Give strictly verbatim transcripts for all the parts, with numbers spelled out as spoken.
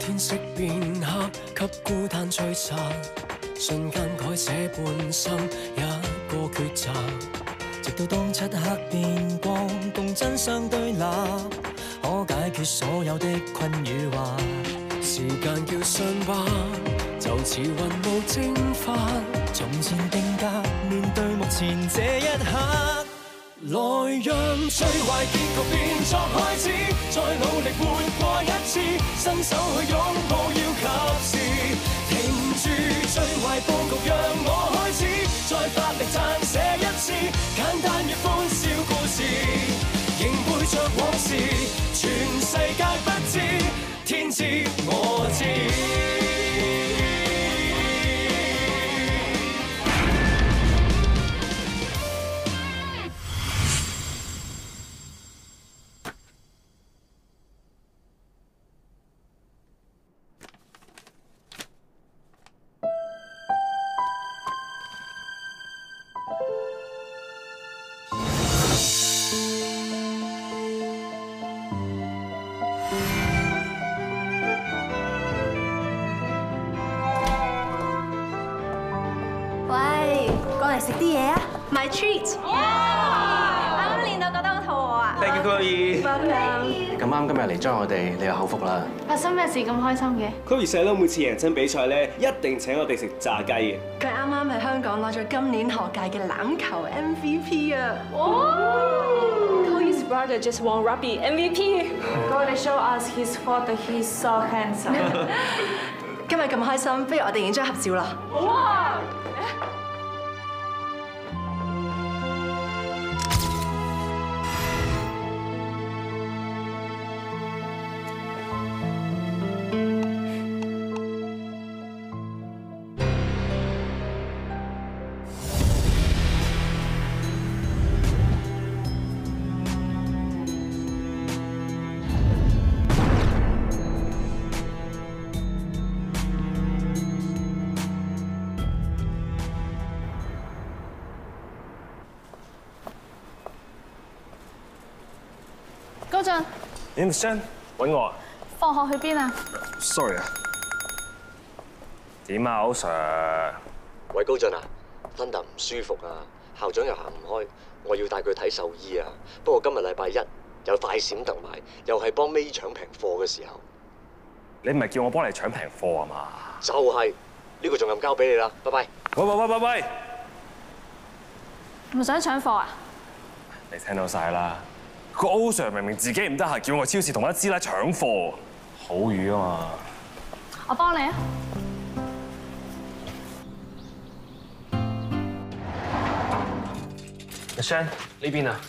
天色變黑，給孤單摧殘，瞬間改寫半生一個抉擇。直到當漆黑變光，共真相對立，可解決所有的困擾話。時間叫傷疤，就似雲霧蒸發。從前定格，面對目前這一刻。來讓最壞結局變作開始，再努力活過一次，伸手去擁抱要及時，停住最壞佈局讓我開始，再發力撰寫一次，簡單亦歡笑故事，仍背着往事，全世界不知，天知我知。 食啲嘢啊 ！My treat。啱啱練到覺得好肚餓啊 ！Thank you, Chloe。 Welcome。 咁啱今日嚟 join 我哋，你有口福啦。 發生咩事咁開心嘅 ？Chloe 細佬每次贏親比賽咧，一定請我哋食炸雞嘅。 佢啱啱喺香港攞咗今年學界嘅欖球 M V P 啊！ 哇 ！Chloe's brother just won rugby M V P。Go and show us his photo. He's so handsome。 今日咁開心，不如我哋影張合照啦！ 哇！ 高進， 你 Miss Chan 揾我啊？ 放學去邊啊 ？Sorry 啊。點啊，歐 Sir？ 喂，高進啊，芬達唔舒服啊，校長又行唔開，我要帶佢睇獸醫啊。不過今日禮拜一有快閃特賣，又係幫 May 搶平貨嘅時候。 你唔係叫我幫你搶平貨啊嘛？ 就係呢個重任交俾你啦，拜拜。 喂喂喂喂喂！ 唔想搶貨啊？ 你聽到晒啦。個歐 Sir 明明自己唔得閒，叫我去超市同一師奶搶貨，好魚啊嘛！ 我幫你啊！ 阿 Shan 呢邊啊！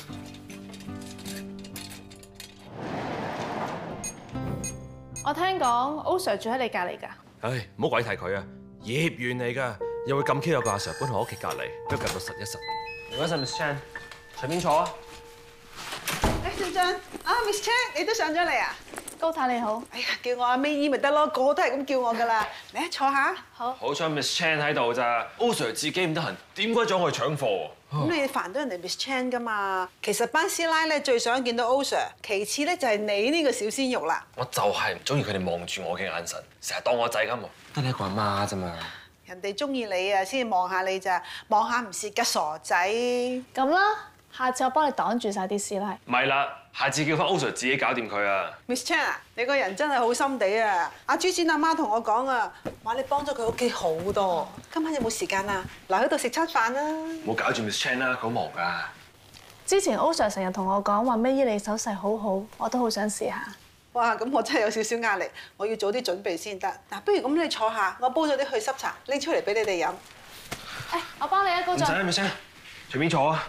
我聽講歐 Sir 住喺你隔離㗎。 唉，唔好鬼提佢啊！業員嚟㗎，又會咁 Q 有個阿 Sir 搬喺我屋企隔離，都夾到實一實。 唔該晒 Miss Chan，隨便坐啊！ 誒，俊俊，啊 Miss Chan，你都上咗嚟啊？ 高太你好。 哎呀，叫我阿 May 姨咪得咯，個個都係咁叫我㗎啦。嚟啊，坐下。 好。 好彩 Miss Chan 喺度咋，歐 Sir 自己唔得閒，點鬼走去搶貨？ 咁你煩到人哋 Miss Chan 㗎嘛？其實班師奶咧最想見到歐 Sir，其次咧就係你呢個小鮮肉啦。 我就係唔中意佢哋望住我嘅眼神，成日當我仔咁喎。得你一個阿媽啫嘛。 人哋中意你啊，先望下你咋，望下唔蝕㗎傻仔。 咁啦，下次我幫你擋住晒啲師奶。 唔係啦，下次叫翻歐 Sir 自己搞掂佢啊。 Miss Chan 啊，你個人真係好心地啊！阿朱展阿媽同我講啊，話你幫咗佢屋企好多。今晚有冇時間啊？留喺度食餐飯啦。 唔好搞住 Miss Chan 啦，佢好忙㗎。 之前歐 Sir 成日同我講話咩依你手勢好好，我都好想試下。 哇！咁我真係有少少壓力，我要早啲準備先得。嗱，不如咁你坐下，我煲咗啲去濕茶，拎出嚟俾你哋飲。 誒，我幫你啊，高進。 唔使啦，Miss Chan，隨便坐啊。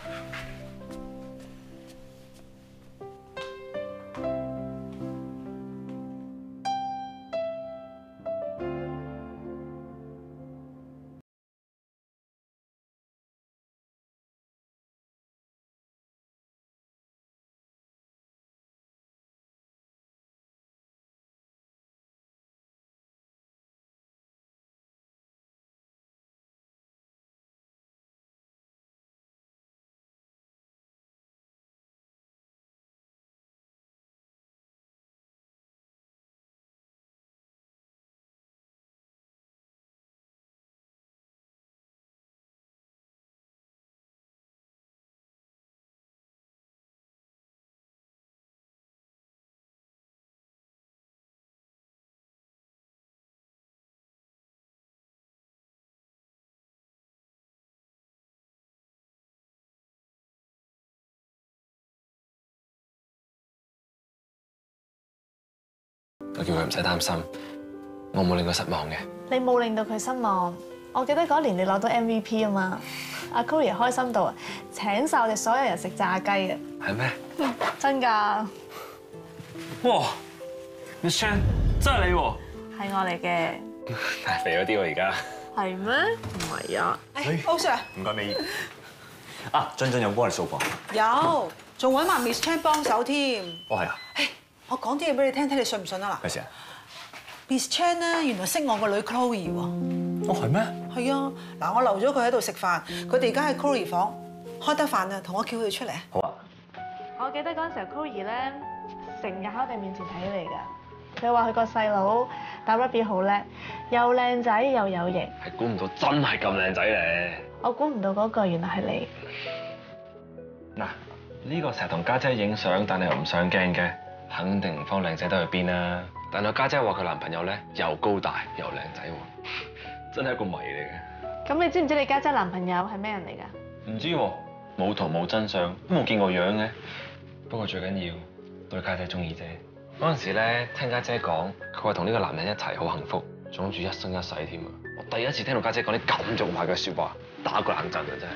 就叫佢唔使擔心，我冇令佢失望嘅。 你冇令到佢失望。我記得嗰年你攞到 M V P 啊嘛，阿 Chloe 開心到啊，請晒我哋所有人食炸雞啊！ 係咩？ 真㗎？ 哇 ，Miss Chan 真係你喎！ 係我嚟嘅。 太肥咗啲喎而家。 係咩？唔係啊。 誒，歐 Sir 唔該美姨。啊，俊俊有幫你掃房？ 有，仲揾埋 Miss Chan 幫手添。 哦係啊。 誒，我講啲嘢俾你聽，睇你信唔信啊嗱咩事啊？ ？Miss Chan 咧，原來識我個女 Chloe 喎。 哦係咩？ 係啊，嗱，我留咗佢喺度食飯，佢哋而家喺 Chloe 房開得飯啊，同我叫佢哋出嚟。 好啊。 我記得嗰陣時候 Chloe 咧，成日喺我哋面前睇你㗎。佢話佢個細佬打 rugby 好叻，又靚仔又有型。 係估唔到真係咁靚仔咧！ 我估唔到嗰個原來係你。 嗱，呢個成日同家姐影相，但係又唔上鏡嘅，肯定唔方靚仔得去邊啦。但係家姐話佢男朋友咧又高大又靚仔喎，真係一個謎嚟嘅。 咁你知唔知你家姐男朋友係咩人嚟㗎？ 唔知喎，冇圖冇真相，都冇見過樣嘅。不過最緊要對家姐中意啫。嗰陣時咧，聽家姐講，佢話同呢個男人一齊好幸福，仲諗住一生一世添啊！我第一次聽到家姐講啲咁重話嘅説話，打個冷震啊真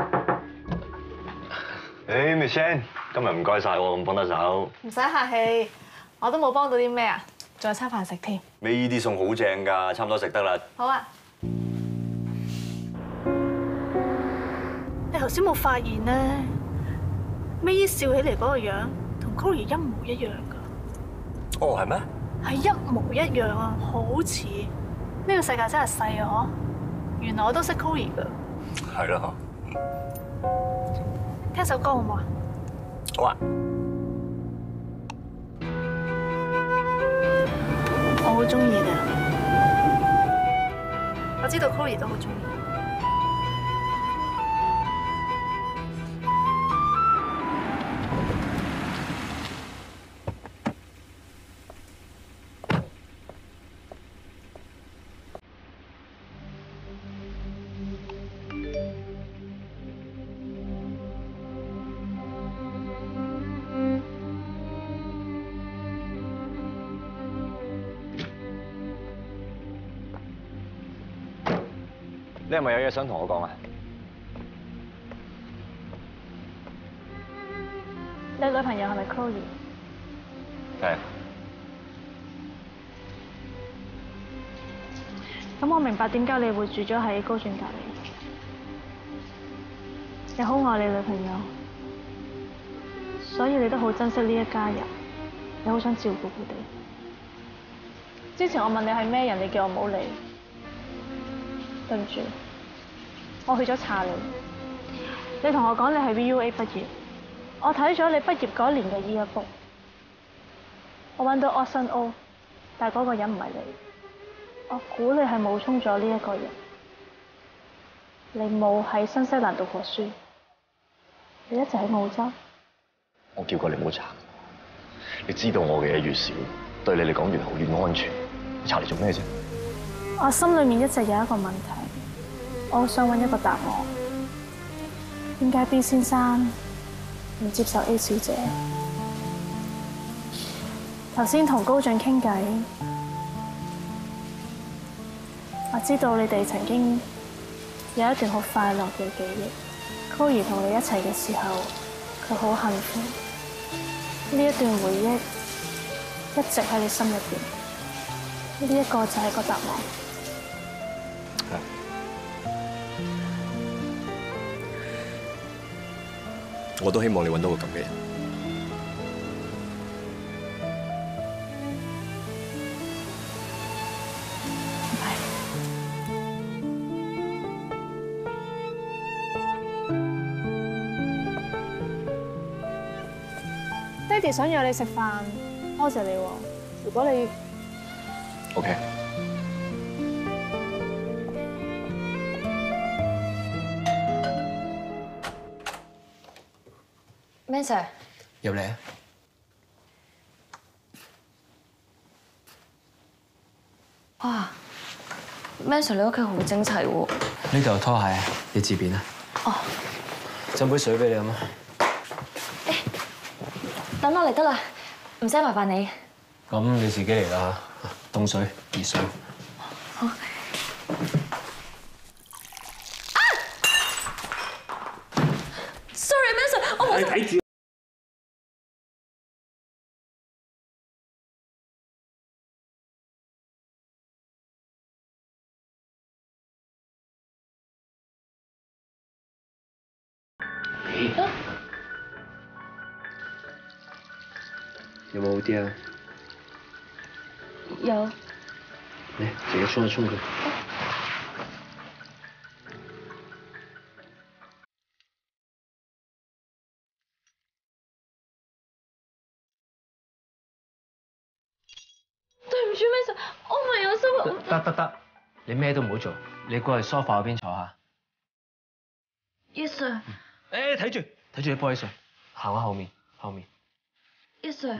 係。 誒 Miss Chan，今日唔該晒喎，咁幫得手。 唔使客氣，我都冇幫到啲咩啊，仲有餐飯食添。 美姨啲餸好正㗎，差唔多食得啦。 好啊。 你頭先冇發現咧，May 笑起嚟嗰個樣同 Chloe 一模一樣㗎。 哦，係咩？ 係一模一樣啊，好似。呢個世界真係細啊！嗬，原來我都識 Chloe 㗎。 係咯， 聽首歌好唔好啊？ 好啊。 我好中意嘅，我知道 Chloe 都好中意。 你係咪有嘢想同我講啊？ 你女朋友係咪 Chloe？ 係。 咁我明白點解你會住咗喺高俊隔離。你好愛你女朋友，所以你都好珍惜呢一家人，你好想照顧佢哋。之前我問你係咩人，你叫我唔好理。對唔住，我去咗查你。你同我講你係 V U A 畢業，我睇咗你畢業嗰年嘅 yearbook，我揾到 Option O， 但係嗰個人唔係你。我估你係冒充咗呢一個人，你冇喺新西蘭讀過書，你一直喺澳洲。 我叫過你唔好查，你知道我嘅嘢越少，對你嚟講越好越安全。你查嚟做咩啫？ 我心裏面一直有一個問題，我好想揾一個答案。點解 B 先生唔接受 A 小姐？頭先同高俊傾偈，我知道你哋曾經有一段好快樂嘅記憶。Chloe 同你一齊嘅時候，佢好幸福。呢一段回憶一直喺你心入邊，呢一個就係個答案。 我都希望你揾到個咁嘅人。 爹哋想約你食飯，多謝你喎。如果你 OK。 咩 Sir？ 入嚟啊！ 哇 ，Man Sir 你屋企好整齊喎。 呢度有拖鞋，你自便啊。 哦。 斟杯水俾你飲啊。 等我嚟得啦，唔使麻煩你。 咁你自己嚟啦，凍水、熱水。 好。啊 ！Sorry， 咩事？我冇。你睇住。 有冇好啲啊？ 有。 嚟，自己沖一沖佢。 對唔住，咩事？我唔係有心。 得得得，你咩都唔好做，你過去 sofa 嗰邊坐下。 Yes sir。 誒，睇住睇住啲玻璃碎，行喺後面後面。 Yes sir。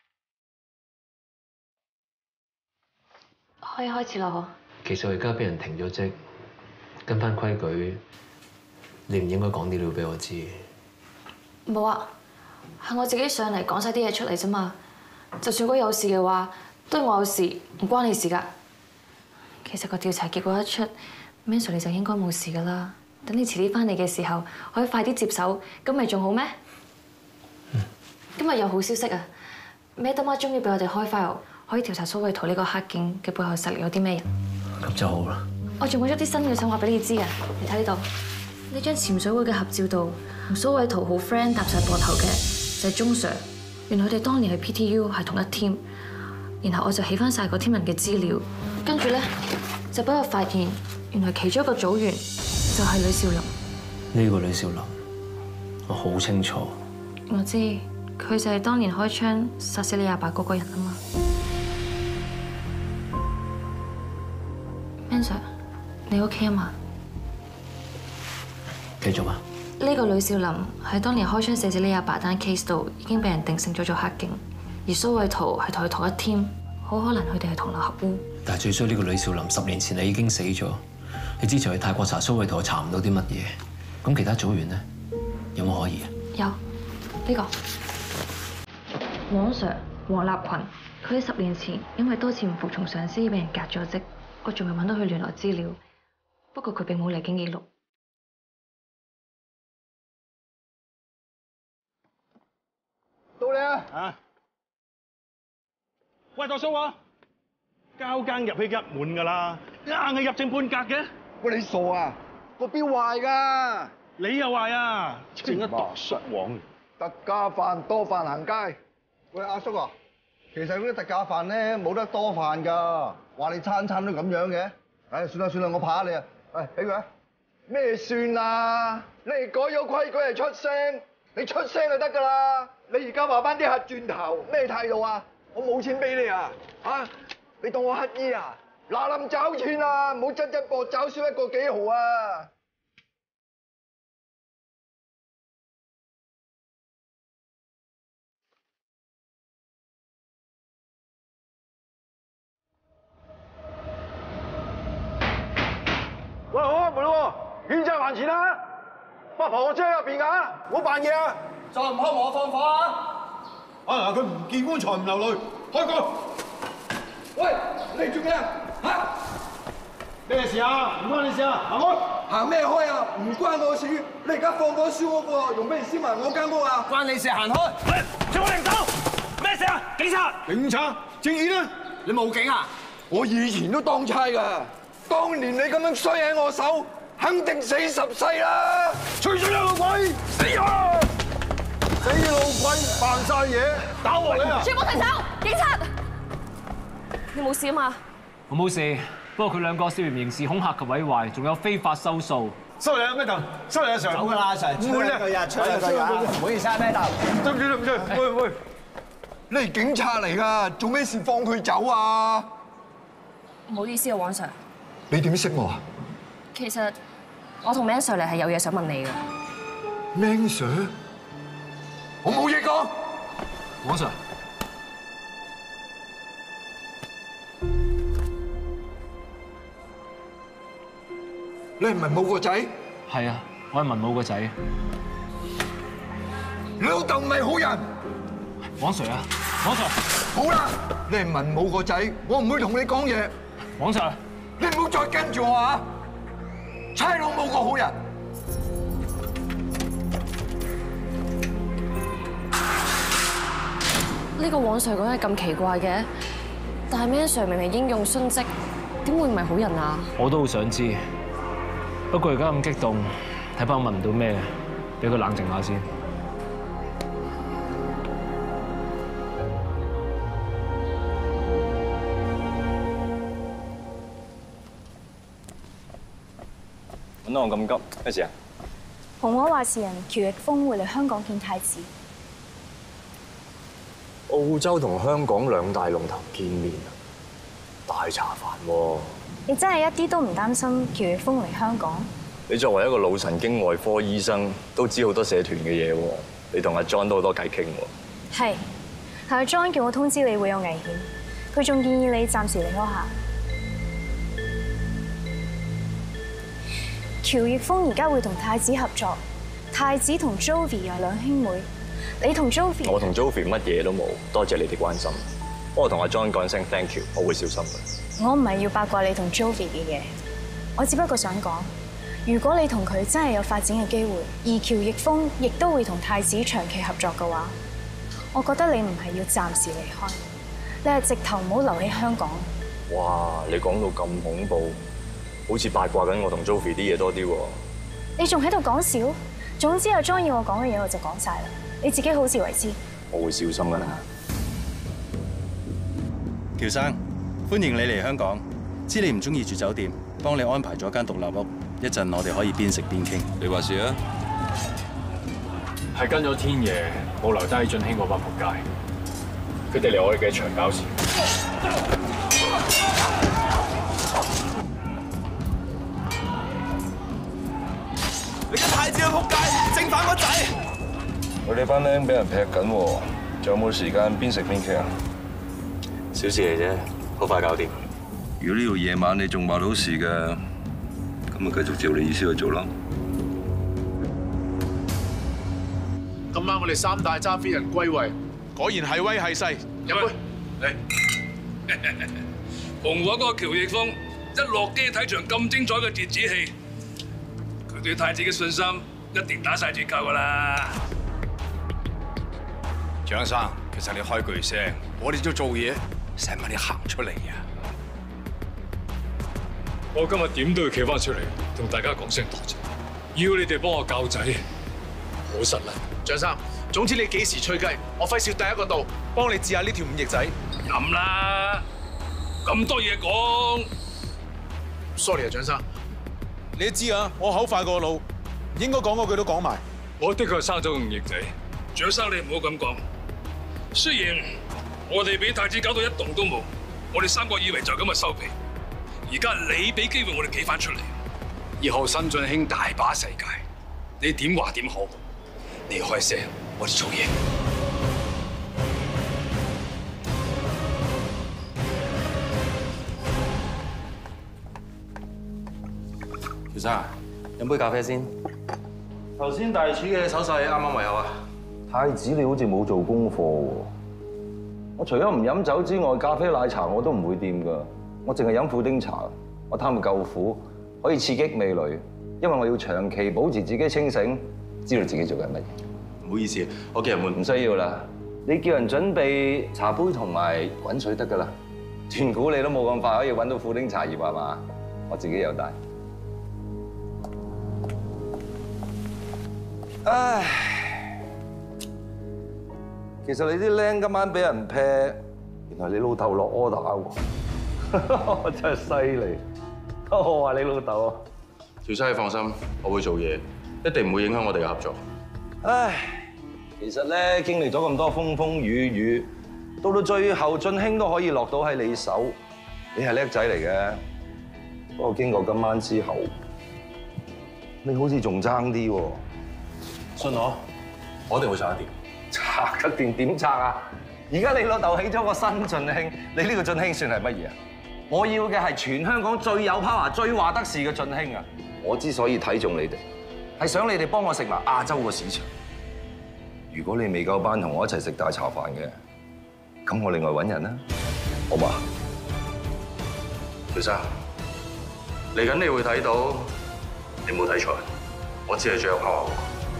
可以開始啦，嗬。 其實我而家俾人停咗職，跟翻規矩，你唔應該講啲料俾我知。 冇啊，係我自己上嚟講晒啲嘢出嚟啫嘛。就算如果有事嘅話，都係我有事，唔關你事㗎。其實個調查結果一出 ，Manson 你就應該冇事㗎啦。等你遲啲翻嚟嘅時候，可以快啲接手，咁咪仲好咩？嗯、今日有好消息啊 ！Madam 媽終於俾我哋開 file。可以調查蘇慧圖呢個黑警嘅背後實力有啲咩人？ 咁就好啦。 我仲揾咗啲新嘅想話俾你知嘅，你睇呢度呢張潛水會嘅合照度，同蘇慧圖好 friend 搭晒膊頭嘅就係鐘 Sir。原來佢哋當年去 P T U 係同一 team， 然後我就起翻晒個 team 人嘅資料，跟住咧就俾我發現，原來其中一個組員就係呂少林。 呢個呂少林，我好清楚。 我知佢就係當年開槍殺死你阿爸嗰個人啊嘛。Sir， 你 OK 啊嘛？ 繼續啊！ 呢個呂少林喺當年開槍射死你阿爸單 case 度已經被人定性咗做黑警，而蘇慧圖係同佢同一 team， 好可能佢哋係同流合污。但係最衰呢個呂少林十年前你已經死咗，你之前去泰國查蘇慧圖查唔到啲乜嘢，咁其他組員咧有冇可疑啊？有呢、呢個黃 Sir 黃立群，佢喺十年前因為多次唔服從上司，俾人革咗職。我仲未揾到佢聯絡資料，不過佢並冇離境記錄。 到你啊！啊！喂，大叔啊，交更入去入門㗎啦，硬係入正半格嘅。喂，你傻啊？個錶壞㗎。你又壞啊？正一度失網。特價飯多飯行街。喂，阿叔啊！其實嗰啲特價飯咧冇得多飯㗎，話你餐餐都咁樣嘅。唉，算啦算啦，我怕你啊！唉，俾佢啊！咩算啊？你改咗規矩係出聲，你出聲就得㗎啦！你而家話翻啲客轉頭，咩態度啊？我冇錢俾你啊！啊！你當我乞衣啊？嗱臨找錢啊！唔好質質薄找少一個幾毫啊！喂，好開門咯喎，欠債還錢啦！八婆我車入邊㗎，唔好扮嘢啊！再唔開門我放火啊！啊，佢唔見棺材唔流淚，開工！喂，你做咩啊？嚇！咩事啊？唔關你事啊！行開！行咩開啊？唔關我事！你而家放火燒屋喎，用咩燒埋我間屋啊？關你事，行開！喂，叫我停手！咩事啊？警察！警察！證件啊！你冇警啊？我以前都當差㗎。當年你咁樣衰喺我手，肯定死十世啦！吹水啦，老鬼！死啊！死老鬼，扮晒嘢，打我你啊！ 全部停手！警察，你冇事啊嘛？ 我冇事，不過佢兩個涉嫌刑事恐嚇及毀壞，仲有非法收數。 收你啊，咩頭？收你啊，Sir！走㗎啦，Sir！唔會咧，出兩個人，唔好意思啊，咩頭？對唔住，對唔住，喂喂，你係警察嚟㗎，做咩事放佢走啊？ 唔好意思啊，黃 Sir。 你點識我啊？ 其實我同 Man Sir 嚟係有嘢想問你嘅。 Man Sir？我冇嘢講。 黃 Sir， 你係文武個仔？ 係啊，我係文武個仔。 你老豆唔係好人。 黃 Sir 啊！ 黃 Sir， 好啦，你係文武個仔，我唔會同你講嘢。 黃 Sir， 你唔好再跟住我啊！差佬冇個好人。 呢個黃 Sir 講嘢咁奇怪嘅，但係 Man Sir 明明英勇殉職，點會唔係好人啊？ 我都好想知，不過而家咁激動，睇怕我問唔到咩，俾佢冷靜下先。 揾到我咁急，咩事啊？ 紅魔話事人喬奕峰會嚟香港見太子。 澳洲同香港兩大龍頭見面啊，大茶飯喎！ 你真係一啲都唔擔心喬奕峰嚟香港？ 你作為一個腦神經外科醫生，都知好多社團嘅嘢喎。你同阿 John 都好多偈傾喎。 係，但阿 John 叫我通知你會有危險，佢仲建議你暫時離開下。喬奕峰而家會同太子合作，太子同 Jovi 係兩兄妹，你同 Jovi， 我同 Jovi 乜嘢都冇，多謝你哋關心。幫我同阿 John 講聲 thank you， 我會小心嘅。 我唔係要八卦你同 Jovi 嘅嘢，我只不過想講，如果你同佢真係有發展嘅機會，而喬奕峰亦都會同太子長期合作嘅話，我覺得你唔係要暫時離開，你係直頭唔好留喺香港。 哇！你講到咁恐怖，好似八卦緊我同 Jovi 啲嘢多啲喎。 你仲喺度講笑？總之阿 John 要我講嘅嘢我就講晒啦，你自己好自為之。 我會小心㗎啦。 喬生，歡迎你嚟香港。知你唔中意住酒店，幫你安排咗間獨立屋，一陣我哋可以邊食邊傾。 你話事啊？係跟咗天爺，冇留低俊興嗰班仆街。佢哋嚟我哋嘅場搞事。 你個太子嘅仆街，正反個仔！ 我哋班僆俾人劈緊喎，仲有冇時間邊食邊傾啊？ 小事嚟啫，好快搞掂。 如果呢度夜晚你仲話到事嘅，咁咪繼續照你意思去做咯。 今晚我哋三大揸飛人歸位，果然係威係勢，飲杯嚟。 紅火嗰個喬奕峰一落機睇場咁精彩嘅電子戲，佢對太子嘅信心一定打晒折扣㗎啦。 蔣生，其實你開句聲，我哋都做嘢，使乜你行出嚟呀？ 我今日點都要企翻出嚟，同大家講聲多謝。要你哋幫我教仔，好實啦。 蔣生，總之你幾時吹雞，我費事第一個度，幫你治下呢條五翼仔。 飲啦，咁多嘢講。 sorry 啊，蔣生，你都知啊，我口快過腦，應該講嗰句都講埋。 我的確係生咗個五翼仔，蔣生你唔好咁講。雖然我哋俾太子搞到一動都冇，我哋三個以為就咁就收皮。而家你俾機會我哋企翻出嚟， 以後新進興大把世界，你點話點好？你開聲，我哋做嘢。 喬生，飲杯咖啡先。頭先大廚嘅手勢啱啱胃口啊！ 太子你好似冇做功課喎。我除咗唔飲酒之外，咖啡奶茶我都唔會掂㗎。我淨係飲富丁茶，我貪佢夠苦，可以刺激味蕾，因為我要長期保持自己清醒，知道自己做緊乜嘢。 唔好意思，我叫人換。 唔需要啦，你叫人準備茶杯同埋滾水得㗎啦。斷估你都冇咁快可以揾到富丁茶葉係嘛？我自己有帶。唉，其實你啲僆今晚俾人劈，原來你老豆落 order 喎，真係犀利！我話你老豆啊， 喬生你放心，我會做嘢，一定唔會影響我哋嘅合作。 唉，其實咧經歷咗咁多風風雨雨，到到最後俊興都可以落到喺你手，你係叻仔嚟嘅。不過經過今晚之後，你好似仲爭啲喎。 信我，我一定會拆得掂。 拆得掂點拆啊？而家你老豆起咗個新俊興，你呢個俊興算係乜嘢啊？我要嘅係全香港最有 power、最話得事嘅俊興啊！我之所以睇中你哋，係想你哋幫我食埋亞洲個市場。如果你未夠班同我一齊食大茶飯嘅， 咁我另外揾人啦，好嘛？ 廖生，嚟緊你會睇到，你冇睇錯，我只係最有炮口。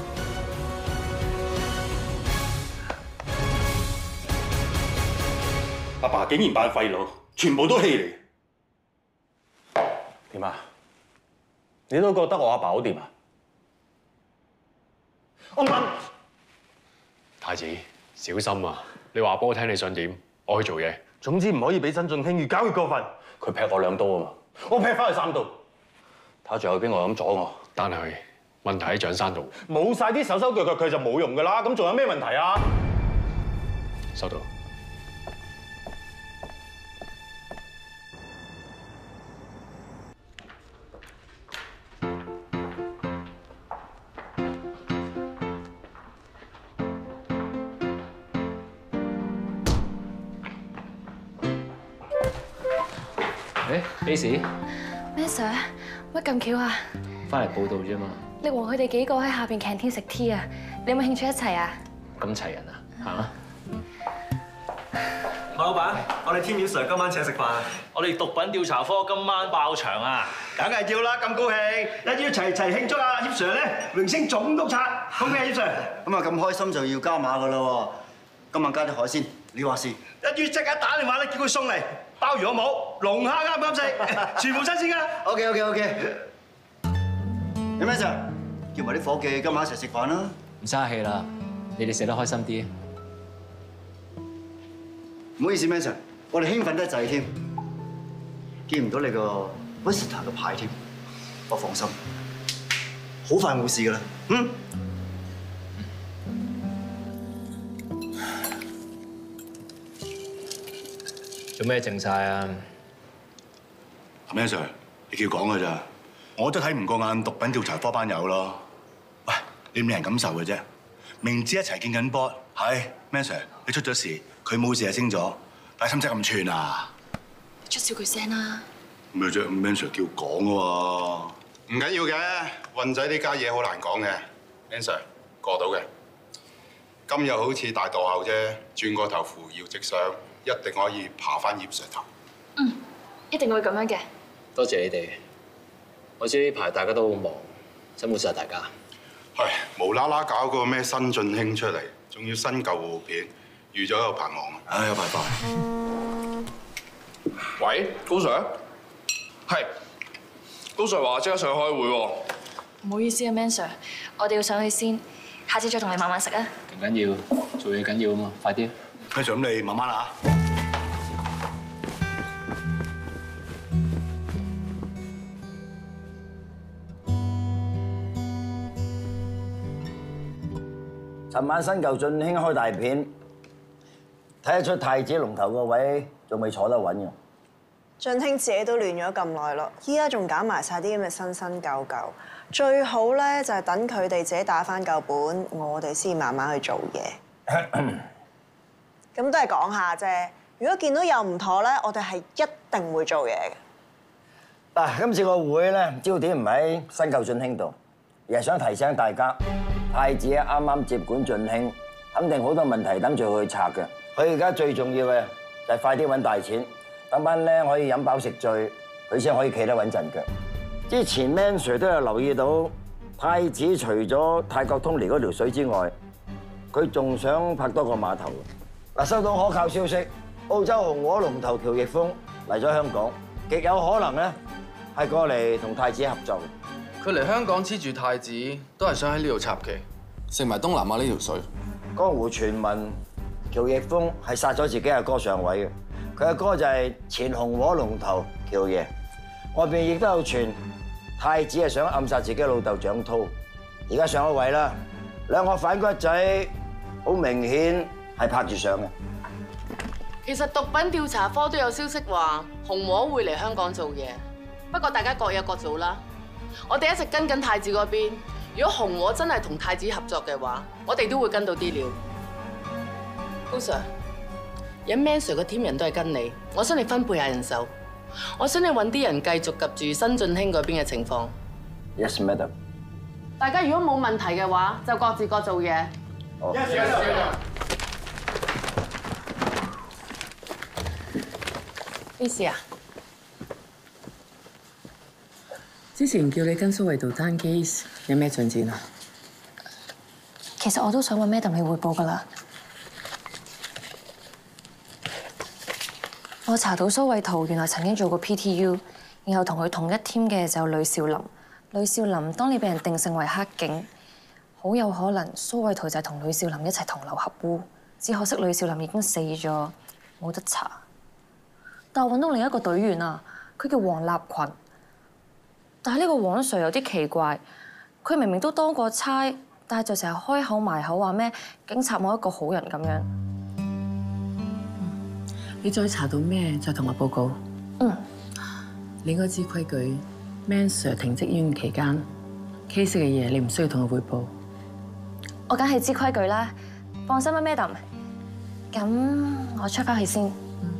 阿爸竟然扮廢佬，全部都戲嚟。點啊？你都覺得我阿爸好掂啊？我問太子，小心啊！你話俾我聽你想點，我去做嘢。 總之唔可以俾新進興越搞越過分。佢劈我兩刀啊嘛，我劈翻佢三刀。睇下仲有邊個咁阻我？ 但係問題喺蔣生度。 冇晒啲手手腳腳，佢就冇用噶啦。咁仲有咩問題啊？ 收到。 誒 ，Base， 咩 Sir？乜咁巧啊？ 翻嚟報道啫嘛。 力王佢哋幾個喺下邊 canteen 食 tea 啊，你有冇興趣一齊啊？ 咁齊人啊，嚇！ 馬老闆，我哋天耀 Sir 今晚請食飯。我哋毒品調查科今晚爆場啊！ 梗係要啦，咁高興，一於齊齊慶祝啊！葉 Sir 咧榮升總督察，恭喜啊葉 Sir！ 咁啊咁開心就要加碼噶啦喎，今晚加啲海鮮，你話事？ 一於即刻打電話咧，叫佢送嚟。鮑魚好冇？龍蝦啱唔啱食？全部新鮮㗎。 OK OK OK。有咩事？叫埋啲伙計今晚一齊食飯啦。 唔生氣啦，你哋食得開心啲。 唔好意思 ，Manson， 我哋興奮得滯添，見唔到你個 visitor 嘅牌添。我放心，好快冇事㗎啦。嗯。 做咩靜晒啊？ 阿 Man Sir， 你叫講㗎咋？我都睇唔過眼毒品調查科班友咯。喂，你唔理人感受嘅啫。明知一齊見緊波，係 Man Sir， 你出咗事，佢冇事就升咗，但係使唔使咁串啊？ 出少句聲啦。 咩啫 ？Man Sir 叫講㗎喎。 唔緊要嘅，運仔呢家嘢好難講嘅 ，Man Sir 過到嘅。今日好似大墮後啫，轉個頭扶搖直上。一定可以爬翻葉 Sir 頭。 嗯，一定會咁樣嘅。 多謝你哋。我知呢排大家都好忙，辛苦晒大家。 係無啦啦搞個咩新進興出嚟，仲要新舊互片，預咗有排忙。 唉，有排快。 喂，高 Sir， 係高 Sir 話即刻上去開會喎。 唔好意思啊 ，Man Sir， 我哋要上去先，下次再同你慢慢食啊。 唔緊要，做嘢緊要啊嘛，快啲。 Man Sir， 咁你慢慢啦嚇。 尋晚新舊進興開大片，睇得出太子龍頭個位仲未坐得穩嘅。 進興自己都亂咗咁耐咯，依家仲搞埋晒啲咁嘅新新舊舊，最好咧就係等佢哋自己打翻舊本，我哋先慢慢去做嘢。咁都係講下啫。如果見到有唔妥咧，我哋係一定會做嘢嘅。 嗱，今次個會咧焦點唔喺新舊進興度，而係想提醒大家，太子啱啱接管進興，肯定好多問題等住佢去拆嘅。佢而家最重要嘅就係快啲揾大錢，等班僆可以飲飽食醉，佢先可以企得穩陣腳。之前 Man Sir 都有留意到，太子除咗泰國通嚟嗰條水之外，佢仲想拍多個碼頭。嗱，收到可靠消息，澳洲紅和龍頭喬翼峰嚟咗香港，極有可能咧係過嚟同太子合作。 佢嚟香港黐住太子，都係想喺呢度插旗，食埋東南亞呢條水。 江湖傳聞喬翼峰係殺咗自己阿哥上位嘅，佢阿哥就係前紅和龍頭喬爺。外邊亦都有傳太子係想暗殺自己老豆蔣濤，而家上咗位啦，兩個反骨仔好明顯係拍住上嘅。 其實毒品調查科都有消息話紅和會嚟香港做嘢，不過大家各有各做啦。我哋一直跟緊太子嗰邊，如果紅和真係同太子合作嘅話，我哋都會跟到啲料。高 Sir， 有 Man Sir 嘅 team 人都係跟你，我想你分配下人手，我想你揾啲人繼續及住新進興嗰邊嘅情況。 Yes, madam。 大家如果冇問題嘅話，就各自各做嘢。 好。 Yes, yes, yes. 咩事啊？ 之前叫你跟蘇慧導單 case， 有咩進展啊？ 其實我都想揾 Madam 你匯報㗎啦。我查到蘇慧圖原來曾經做過 P T U， 然後同佢同一 team 嘅就呂少林。呂少林當你被人定性為黑警，好有可能蘇慧圖就係同呂少林一齊同流合污。只可惜呂少林已經死咗，冇得查。但我揾到另一個隊員啊，佢叫黃立群。但係呢個黃 Sir 有啲奇怪，佢明明都當過差，但係就成日開口埋口話咩警察冇一個好人咁樣。 你再查到咩，再同我報告。 嗯。 你應該知規矩 ，Man Sir 停職醫院期間 case 嘅嘢，你唔需要同佢匯報。 我梗係知規矩啦，放心啦 ，Madam。咁我出返去先。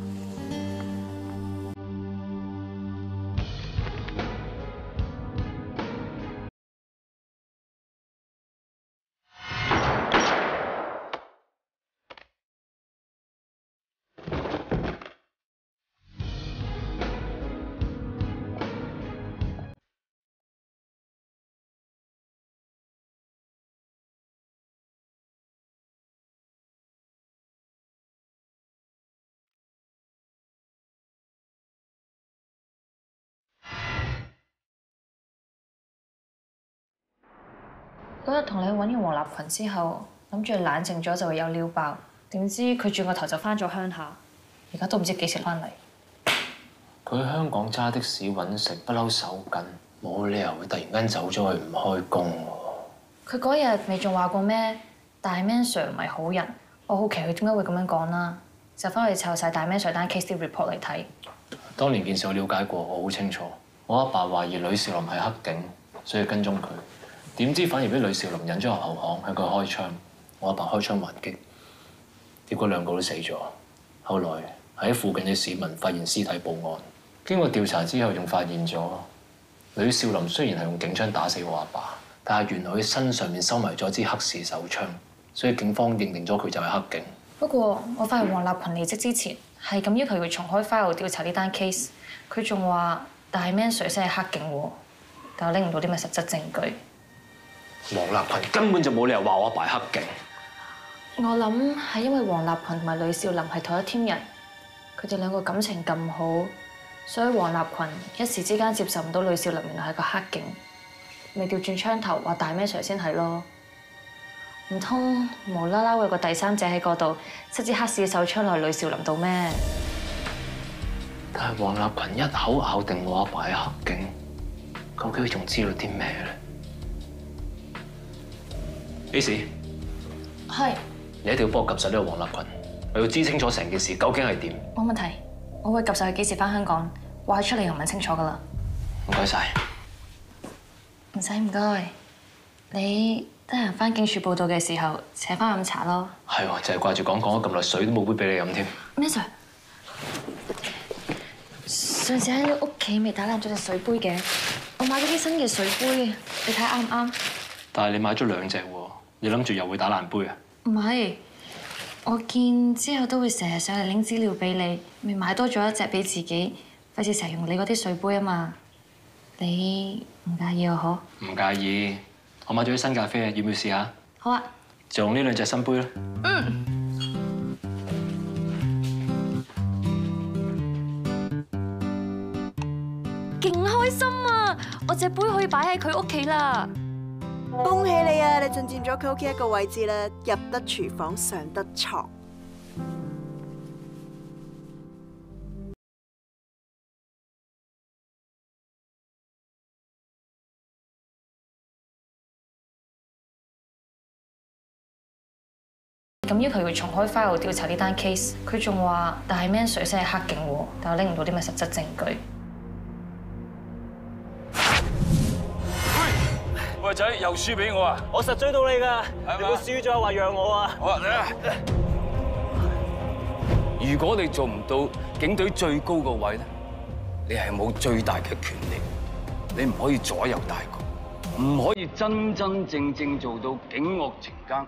嗰日同你揾完黃立群之後，諗住冷靜咗就會有料爆，點知佢轉個頭就翻咗鄉下，而家都唔知幾時翻嚟。 佢喺香港揸的士揾食，不嬲手緊，冇理由會突然間走咗去唔開工喎。 佢嗰日咪仲話過咩？大 Man Sir 唔係好人，我好奇佢點解會咁樣講啦，就翻去湊晒大 Man Sir 單 case 啲 report 嚟睇。 當年件事我了解過，我好清楚。我阿爸懷疑呂少林係黑警，所以跟蹤佢。點知反而俾呂少林引咗入後巷，向佢開槍。我阿爸開槍還擊，結果兩個都死咗。後來喺附近嘅市民發現屍體報案，經過調查之後，仲發現咗呂少林雖然係用警槍打死我阿爸，但係原來佢身上面收埋咗支黑氏手槍，所以警方認定咗佢就係黑警。 不過我發現黃立群離職之前係咁要求佢重開 file 調查呢單 case， 佢仲話大 Man Sir 先係黑警喎，但我拎唔到啲咩實質證據。 黃立群根本就冇理由話我阿爸係黑警。 我諗係因為黃立群同埋呂少林係同一 team 人，佢哋兩個感情咁好，所以黃立群一時之間接受唔到呂少林原來係個黑警，咪調轉槍頭話大 Man Sir 先係咯。唔通無啦啦會有個第三者喺嗰度塞支黑氏手槍落呂少林度咩？ 但係黃立群一口咬定我阿爸係黑警，究竟佢仲知道啲咩咧？Ace， 係。 你一定要幫我及實呢個黃立群，我要知清楚成件事究竟係點。 冇問題，我會及實佢幾時翻香港，話出嚟又問清楚噶啦。 唔該晒。 唔使唔該，你得閒翻警署報到嘅時候請翻飲茶咯。 係喎，就係掛住講講咗咁耐，水都冇杯俾你飲添。 咩 Sir？ 上次喺你屋企未打爛咗隻水杯嘅，我買咗啲新嘅水杯，你睇啱唔啱？ 但係你買咗兩隻喎，你諗住又會打爛杯啊？ 唔係，我見之後都會成日上嚟拎資料俾你，咪買多咗一隻俾自己，費事成日用你嗰啲水杯啊嘛。你唔介意啊？嗬？唔介意，我買咗啲新咖啡，要唔要試下？ 好啊。 就用呢兩隻新杯啦。 嗯。勁開心啊！我隻杯可以擺喺佢屋企啦。 恭喜你啊！你進佔咗佢屋企一個位置啦，入得廚房，上得床。 咁要求佢重開 file 調查呢單 case， 佢仲話大 Man Sir 先係黑警喎，但我拎唔到啲咩實質證據。 喂仔，又輸俾我啊！我實追到你㗎，你會輸咗話讓我啊！好啊，嚟啊！ 如果你做唔到警隊最高個位咧，你係冇最大嘅權力，你唔可以左右大局，唔可以真真正正做到警惡懲奸。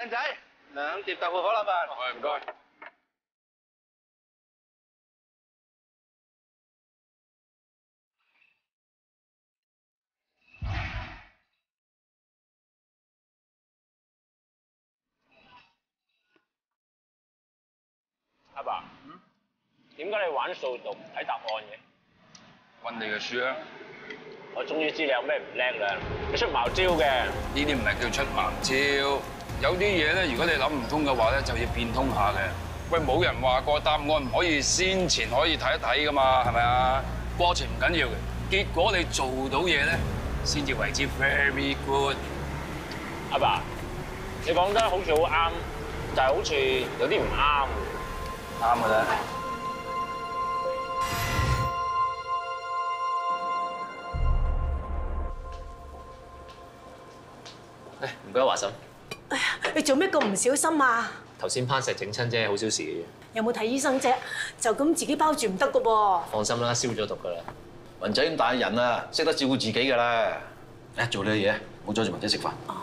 靚仔，兩碟豆腐火腩飯。 喂，唔該。 阿爸，點解你玩數獨唔睇答案嘅？ 温你嘅書啊！ 我終於知你有咩唔叻啦！你出茅招嘅， 呢啲唔係叫出茅招，有啲嘢咧，如果你諗唔通嘅話咧，就要變通下嘅。喂，冇人話過答案唔可以先前可以睇一睇噶嘛，係咪啊？過程唔緊要嘅，結果你做到嘢咧，先至為之 very good。 阿爸，你講得好似好啱，但係好似有啲唔啱。 啱嘅啦。 誒，唔該，華嬸。 哎呀，你做咩咁唔小心啊？ 頭先攀石整親啫，好小事嘅啫。 有冇睇醫生啫？就咁自己包住唔得噶噃。 放心啦，消咗毒噶啦。 雲仔咁大人啊，識得照顧自己㗎啦。誒，做你嘅嘢，唔好阻住雲仔食飯。哦。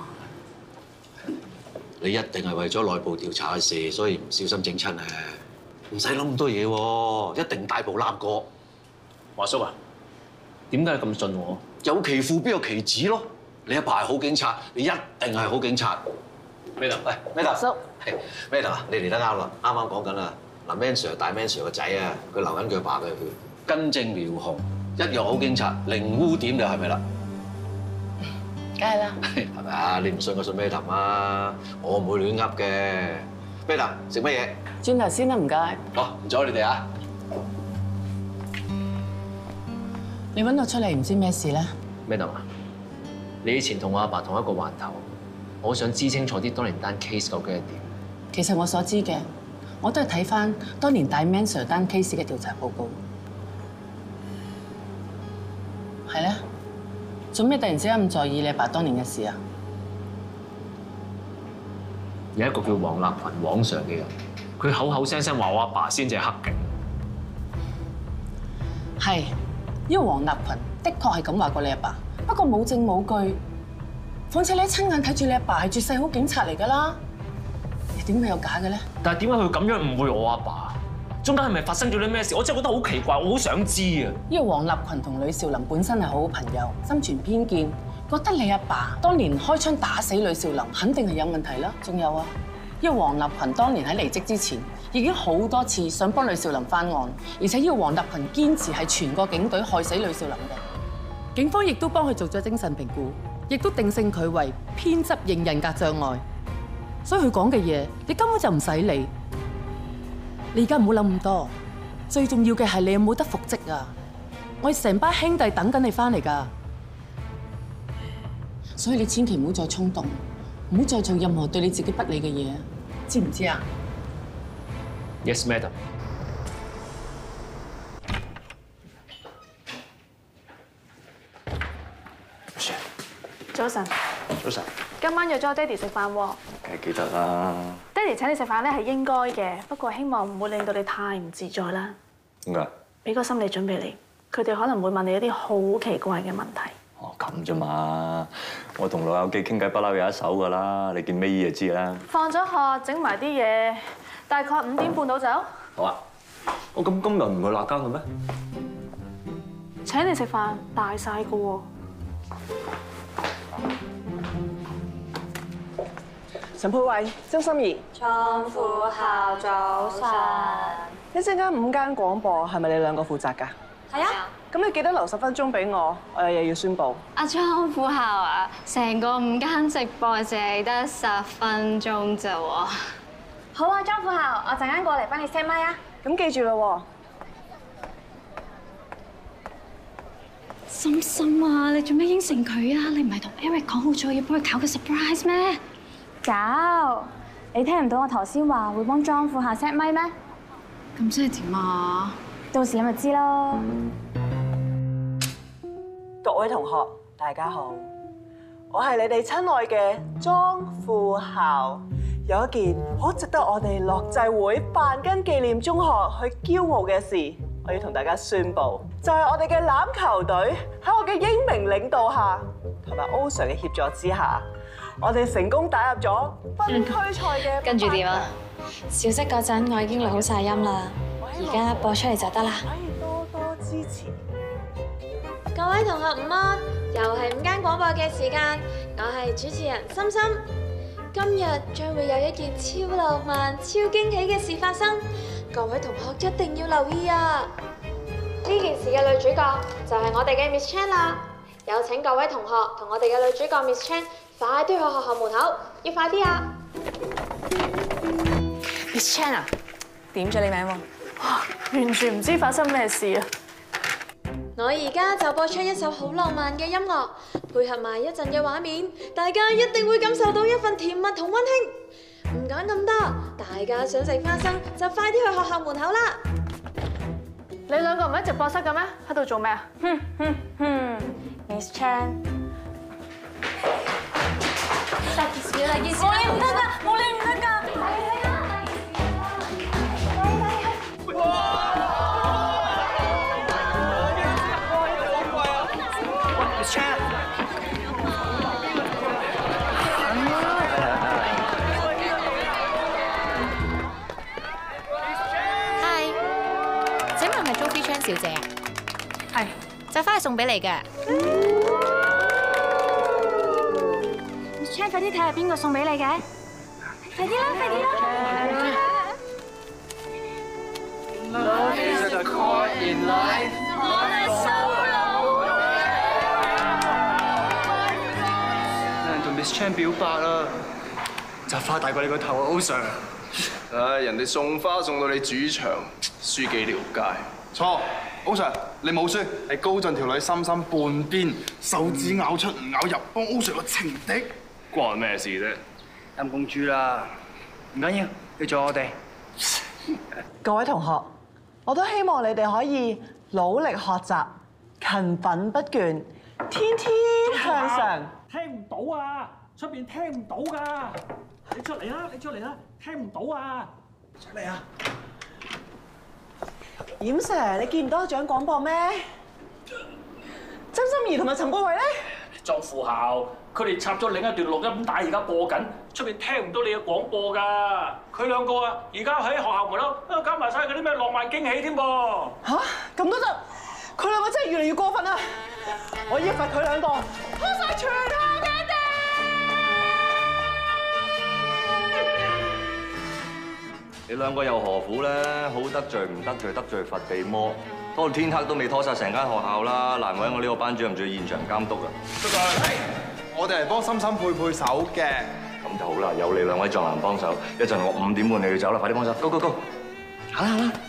你一定係為咗內部調查嘅事，所以唔小心整親啊！唔使諗咁多嘢喎，一定大步攬過。 華叔啊，點解你咁信我？ 有其父必有其子咯。你阿爸係好警察，你一定係好警察。 咩頭？ 喂，咩頭？ 叔， 係咩頭啊？你嚟得啱啦，啱啱講緊啦。嗱 ，Man Sir 大 Man Sir 個仔啊，佢流緊佢阿爸嘅血，根正苗紅，一樣好警察，零污點就係咪啦？ 梗係啦。 係咪啊？你唔信我信咩頭啊？我唔會亂噏嘅。咩頭？食乜嘢？ 轉頭先啦，唔該。 好，唔阻你哋啊！ 你揾我出嚟唔知咩事咧？ 咩頭啊？你以前同我阿爸同一個環頭，我想知清楚啲當年單 case 究竟係點。 其實我所知嘅，我都係睇翻當年大 Man Sir 單 case 嘅調查報告。係咧，做咩突然之間咁在意你阿爸當年嘅事啊？ 有一個叫黃立群黃 Sir 嘅人，佢口口聲聲話我阿爸先至係黑警。 係，呢個黃立群的確係咁話過你阿爸，不過冇證冇據。況且你親眼睇住你阿爸係絕世好警察嚟㗎啦，你點會有假嘅咧？ 但係點解佢咁樣誤會我阿爸？中間係咪發生咗啲咩事？我真係覺得好奇怪，我好想知啊！ 呢個黃立群同呂少林本身係好好朋友，心存偏見，覺得你阿爸當年開槍打死呂少林，肯定係有問題啦。仲有啊，呢個黃立群當年喺離職之前，已經好多次想幫呂少林翻案，而且呢個黃立群堅持係全個警隊害死呂少林嘅。警方亦都幫佢做咗精神評估，亦都定性佢為偏執型人格障礙。所以佢講嘅嘢，你根本就唔使理。你而家唔好諗咁多，最重要嘅係你有冇得復職啊！我哋成班兄弟等緊你翻嚟㗎，所以你千祈唔好再衝動，唔好再做任何對你自己不利嘅嘢，知唔知啊 ？Yes, madam。 早晨。 早晨。 今晚約咗我爹哋食飯喎。 梗係記得啦。 爹哋請你食飯咧係應該嘅，不過希望唔會令到你太唔自在啦。 點解？ 俾個心理準備你，佢哋可能會問你一啲好奇怪嘅問題。 哦，咁啫嘛，我同老友記傾偈不嬲有一手㗎啦，你見尾就知啦。 放咗學整埋啲嘢，大概五點半到走。 好啊。我咁今日唔去辣更嘅咩？ 請你食飯大晒㗎喎。 陳佩慧、周心怡， 倉庫校早晨。 一陣間午間廣播係咪你兩個負責㗎？ 係啊。 咁你記得留十分鐘俾我，我有嘢要宣佈。 阿倉庫校啊，成個午間直播淨係得十分鐘咋喎。好啊，倉庫校，我陣間過嚟幫你 set 咪啊。 咁記住咯喎。心心啊，你做咩應承佢啊？你唔係同 Eric 講好咗要幫佢搞個 surprise 咩？搞！你聽唔到我頭先話會幫莊副校 set 咪咩？咁即係點啊？到時你咪知咯。 各位同學，大家好，我係你哋親愛嘅莊副校。有一件好值得我哋樂濟會辦根紀念中學去驕傲嘅事， 我要同大家宣佈，就係我哋嘅欖球隊喺我嘅英明領導下，同埋 O Sir 嘅協助之下，我哋成功打入咗分區賽嘅。 跟住點啊？小息嗰陣我已經錄好晒音啦，而家播出嚟就得啦。 可以多多支持。 各位同學午安，又係午間廣播嘅時間，我係主持人心心。今日將會有一件超浪漫、超驚喜嘅事發生，各位同學一定要留意啊！呢件事嘅女主角就係我哋嘅 Miss Chan 啦，有請各位同學同我哋嘅女主角 Miss Chan 快啲去學校門口，要快啲啊 Miss Chan 啊，點咗你名喎？ 哇，完全唔知發生咩事啊！ 我而家就播出一首好浪漫嘅音樂，配合埋一陣嘅畫面，大家一定會感受到一份甜蜜同溫馨。唔講咁多，大家想食花生就快啲去學校門口啦！ 你兩個唔喺直播室嘅咩？喺度做咩啊？哼哼哼 ，Miss Chan， 大件事啦，大件事冇你唔得㗎，冇你唔得㗎！ 小姐啊， 係就翻去送俾你嘅。 Miss Chan，快啲睇下邊個送俾你嘅，快啲啦，快啲啦 ！Love is the core in life。 我哋收佬。 有人同 Miss Chan 表白啦，就花大過你個頭啊 ，O Sir。唉，人哋送花送到你主場，輸幾條街。錯 ，O Sir， 你冇輸，係高進條女深深半邊，手指咬出唔咬入，幫 O Sir 個情敵， 關我咩事啫？ 陰公豬啦，唔緊要，你做我哋。 各位同學，我都希望你哋可以努力學習，勤奮不倦，天天向上。 聽唔到啊！出邊聽唔到㗎！你出嚟啦！你出嚟啦！聽唔到啊！出嚟啊！ 嚴 Sir， 你見唔到獎廣播咩？曾心怡同埋陳國偉咧？ 裝副校，佢哋插咗另一段錄音帶，而家播緊，出邊聽唔到你嘅廣播㗎。佢兩個啊，而家喺學校門口搞埋晒嗰啲咩浪漫驚喜添噃。 吓？咁都得？佢兩個真係越嚟越過分啦！我要罰佢兩個開晒全校嘅地。 你兩個又何苦咧？好得罪唔得罪，得罪佛地魔，拖到天黑都未拖晒成間學校啦！難為我呢個班主任仲要現場監督啊！ 出嚟，我哋嚟幫心心配配手嘅。 咁就好啦，有你兩位壯男幫手，一陣我五點半你要走啦，快啲幫手 ，go go go！ 行啦行啦。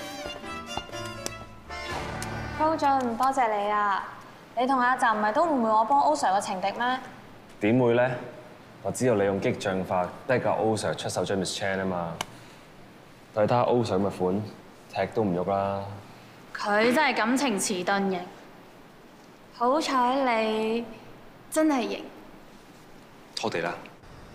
高進，多謝你啊！你同阿澤唔係都誤會我幫 O Sir 個情敵咩？ 點會咧？我知道你用激將法逼個 O Sir 出手追 Miss Chan 啊嘛。但係睇下 O Sir 嘅款，踢都唔喐啦。 佢真係感情遲鈍型，好彩你真係型。 拖地啦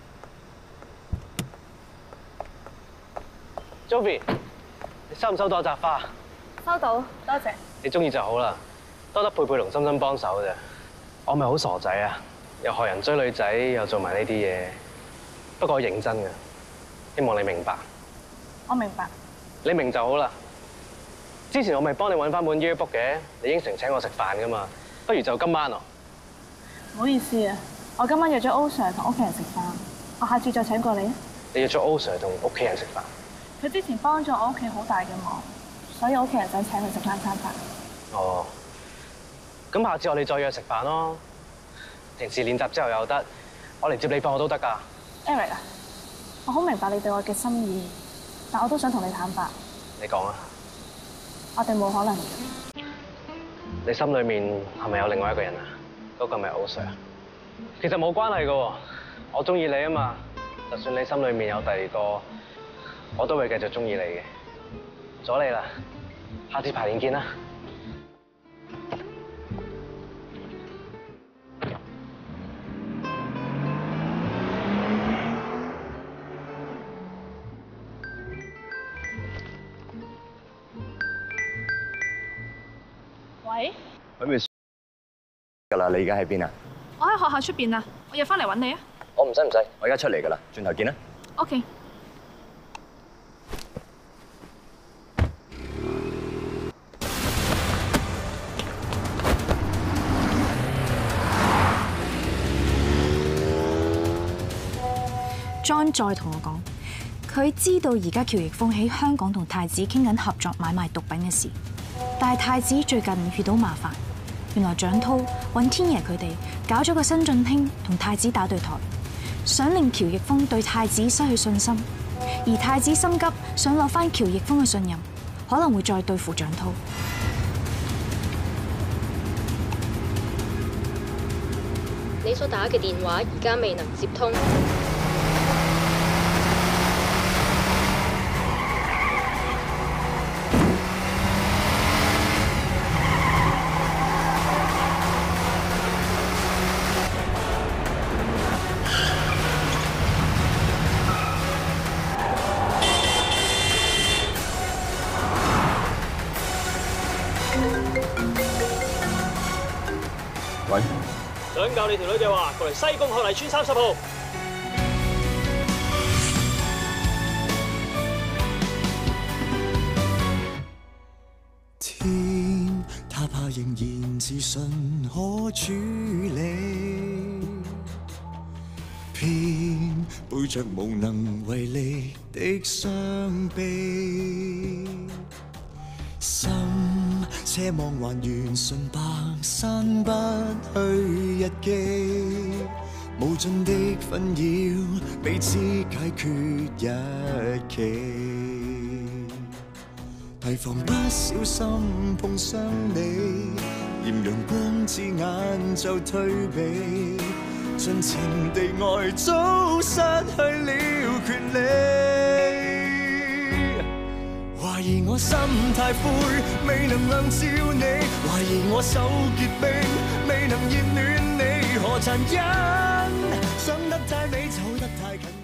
，Joey，你收唔收到我扎花？ 收到，多謝。 你中意就好啦，多得佩佩同心心幫手啫。我咪好傻仔啊，又學人追女仔，又做埋呢啲嘢。不過我認真嘅，希望你明白。 我明白。 你明就好啦。之前我咪幫你揾翻本 yearbook 嘅，你應承請我食飯噶嘛，不如就今晚咯。 唔好意思啊，我今晚約咗 O Sir 同屋企人食飯，我下次再請過你啊。 你約咗 O Sir 同屋企人食飯？ 佢之前幫咗我屋企好大嘅忙，所以屋企人想請佢食翻餐飯。 哦，咁下次我哋再約食飯咯。平時練習之後又得，我嚟接你放學都得㗎。 Eric 啊，我好明白你對我嘅心意，但我都想同你坦白。 你講啊。 我哋冇可能。 你心裏面係咪有另外一個人啊？嗰個咪 O Sir。其實冇關係㗎，我中意你啊嘛。就算你心裏面有第二個，我都會繼續中意你嘅。阻你啦，下次排練見啦。 㗎啦，你而家喺邊啊？ 我喺學校出邊啊，我入翻嚟揾你啊。 我唔使唔使，我而家出嚟㗎啦，轉頭見啦。 OK。 John 再同我講，佢知道而家喬奕峰喺香港同太子傾緊合作買賣毒品嘅事，但係太子最近遇到麻煩，原來蔣濤揾天爺佢哋搞咗個新晉兄同太子打對台，想令喬奕峰對太子失去信心，而太子心急想攞翻喬奕峰嘅信任，可能會再對付蔣濤。 你所打嘅電話而家未能接通。 喂， 想教你條女嘅話，過嚟西貢後泥村三十號。 天，他怕仍然自信可處理，偏背着無能為力的傷悲。心奢望還原純白，刪不去日記，無盡的紛擾，彼此解決一期，提防不小心碰傷你，嫌陽光刺眼就退避，盡情地愛早失去了權利。懷疑我心太灰，未能亮照你；懷疑我手結冰，未能熱暖你。何殘忍？想得太美，走得太近。